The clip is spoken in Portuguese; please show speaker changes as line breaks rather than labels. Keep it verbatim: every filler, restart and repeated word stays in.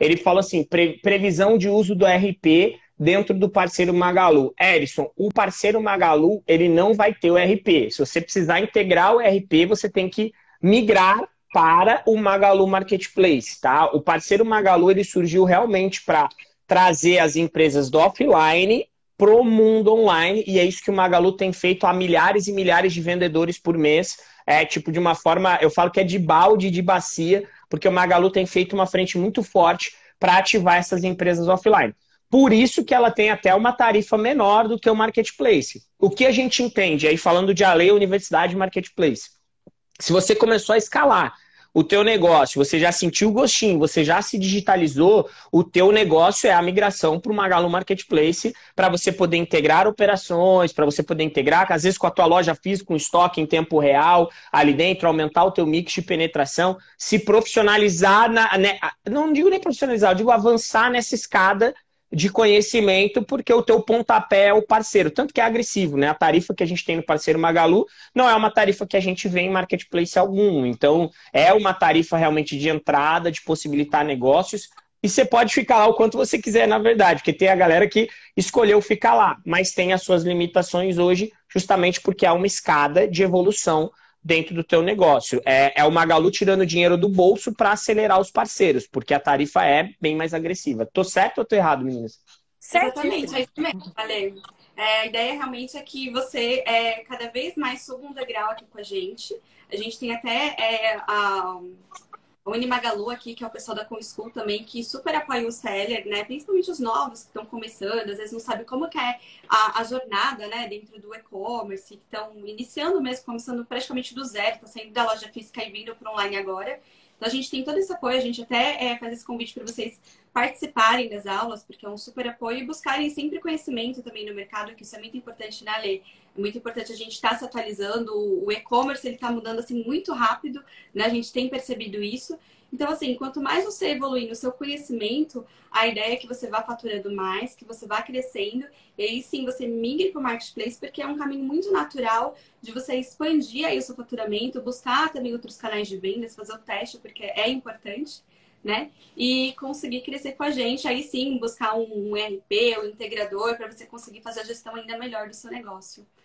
Ele falou assim, pre, previsão de uso do R P dentro do parceiro Magalu. Erison, o parceiro Magalu, ele não vai ter o R P. Se você precisar integrar o R P, você tem que migrar para o Magalu Marketplace, tá? O parceiro Magalu, ele surgiu realmente para trazer as empresas do offline pro mundo online, e é isso que o Magalu tem feito a milhares e milhares de vendedores por mês, é tipo de uma forma, eu falo que é de balde, de bacia, porque o Magalu tem feito uma frente muito forte para ativar essas empresas offline. Por isso que ela tem até uma tarifa menor do que o Marketplace. O que a gente entende, aí falando de Ale, Universidade Marketplace, se você começou a escalar o teu negócio, você já sentiu o gostinho, você já se digitalizou, o teu negócio é a migração para o Magalu Marketplace, para você poder integrar operações, para você poder integrar, às vezes com a tua loja física, com estoque em tempo real, ali dentro, aumentar o teu mix de penetração, se profissionalizar, na, né, não digo nem profissionalizar, eu digo avançar nessa escada de conhecimento, porque o teu pontapé é o parceiro, tanto que é agressivo, né? A tarifa que a gente tem no parceiro Magalu não é uma tarifa que a gente vê em marketplace algum, então é uma tarifa realmente de entrada, de possibilitar negócios, e você pode ficar lá o quanto você quiser, na verdade, porque tem a galera que escolheu ficar lá, mas tem as suas limitações hoje, justamente porque há uma escada de evolução dentro do teu negócio. É, é o Magalu tirando dinheiro do bolso para acelerar os parceiros, porque a tarifa é bem mais agressiva. Tô certo ou tô errado, meninas?
Exatamente,
Certíssimo.
é isso mesmo, Ale. É, a ideia realmente é que você é, cada vez mais suba um degrau aqui com a gente. A gente tem até é, a, o Unimagalu aqui, que é o pessoal da Com School também, que super apoia o seller, né? Principalmente os novos que estão começando, às vezes não sabem como que é a, a jornada, né? Dentro do e-commerce, que estão iniciando mesmo, começando praticamente do zero, estão saindo da loja física e vindo para online agora. Então a gente tem todo esse apoio, a gente até é, faz esse convite para vocês participarem das aulas, porque é um super apoio, e buscarem sempre conhecimento também no mercado, que isso é muito importante, né, Lê? É muito importante a gente estar tá se atualizando, o e-commerce ele está mudando assim muito rápido, né? A gente tem percebido isso. Então, assim, quanto mais você evoluir no seu conhecimento, a ideia é que você vá faturando mais, que você vá crescendo, e aí sim você migre para o marketplace, porque é um caminho muito natural de você expandir aí o seu faturamento, buscar também outros canais de vendas, fazer o teste, porque é importante, né? E conseguir crescer com a gente, aí sim buscar um, um E R P, um integrador, para você conseguir fazer a gestão ainda melhor do seu negócio.